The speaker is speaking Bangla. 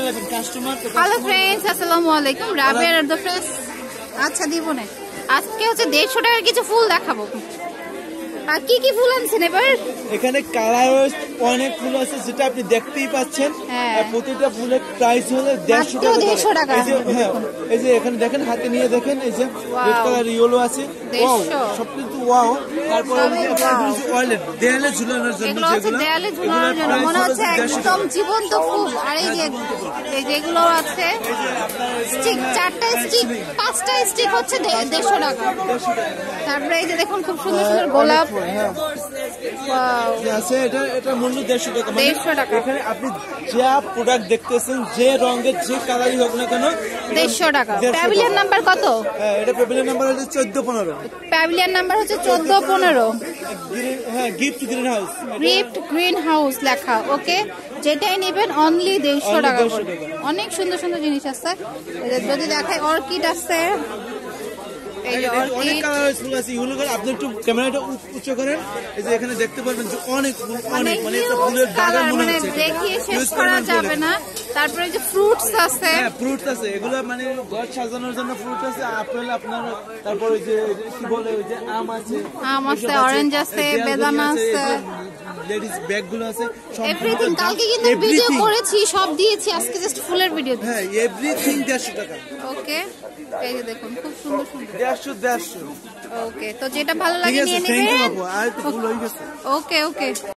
হ্যালো ফ্রেন্ডস, আসসালামু আলাইকুম। রাবিয়া আর দ্য ফ্রেন্ডস। আচ্ছা দিব না, আজকে হচ্ছে 150 টাকার কিছু ফুল দেখাবো। আর কি কি ফুল আনছেন এবার? এখানে কালার অনেক ফুল আছে, যেটা আপনি দেখতেই পাচ্ছেন। প্রতিটা ফুলের প্রাইস হলো 150 টাকা। এই যে এখানে দেখেন, হাতে নিয়ে দেখেন, এই যে রেড কালার ইয়েলো আছে, সবকিছু ওয়াও। তারপরে দেয়ালে ঝুলানোর জন্য, দেয়ালে ঝুলানোর জন্য মনে হচ্ছে একদম জীবন্ত ফুল। আর এই যে যেগুলো আছে স্টিক, 4টা স্টিক, 5টা স্টিক হচ্ছে 150 টাকা। তারপরে এই যে দেখুন খুব সুন্দর সুন্দর গোলাপ আছে, এটা মূল্য 150 টাকা। 150 টাকা। এখানে আপনি যা প্রোডাক্ট দেখতেছেন, যে রঙের যে কালারই হোক না কেন, 150 টাকা। প্যাভিলিয়ন নাম্বার কত? এটা প্যাভিলিয়ন নাম্বার হচ্ছে 1415। প্যাভিলিয়ন নাম্বার হচ্ছে 1415। হ্যাঁ, gift green house, gift green house লেখা। ওকে, যেটাই নেবেন অনলি 150 টাকা করে। অনেক সুন্দর সুন্দর জিনিস আছে। যদি দেখায়, অর্কিড আছে, অনেক কালার ফুল আছে। আপনি একটু ক্যামেরাটা উঁচু করেন, এই যে এখানে দেখতে পারবেন যে অনেক অনেক মানে ফুলের বাগান মনে হচ্ছে, দেখিয়ে শেষ করা যাবে না। তারপরে যে ফ্রুটস আছে, ফ্রুটস আছে, এগুলো মানে ঘর সাজানোর জন্য ফ্রুটস আছে। আপেল আপনার, তারপর ওই যে কি বলে, ওই যে আম আছে, অরেঞ্জ আছে, বেদানা আছে, লেডিস ব্যাগ গুলো আছে, এভরিথিং। কালকে কিন্তু ভিডিও করেছি, সব দিয়েছি। আজকে জাস্ট ফুলের ভিডিও। হ্যাঁ, এভরিথিং 150 টাকা। ওকে, এই যে দেখুন খুব সুন্দর সুন্দর 150। ওকে, তো যেটা ভালো লাগে নিয়ে নেবেন। আর একটু ফুল হয়ে গেছে। ওকে ওকে।